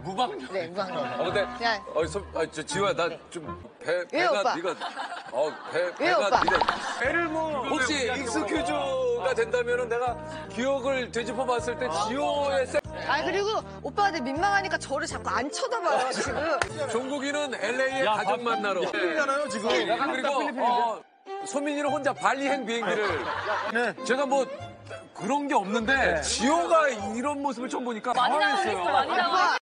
무방력. 네, 무방력. 근데, 야. 지호야, 나 좀, 배가, 오빠? 네가, 왜, 배가, 오빠? 배를 뭐, 혹시 익스큐즈가 된다면은 내가 기억을 되짚어 봤을 때 지호의 그리고 오빠한테 민망하니까 저를 자꾸 안 쳐다봐요, 지금. 종국이는 LA에 가족 만나러. 필리핀이잖아요, 지금. 그리고, 소민이는 혼자 발리행 비행기를. 제가 뭐, 그런 게 없는데, 지호가 이런 모습을 처음 보니까 당황했어요. 오빠,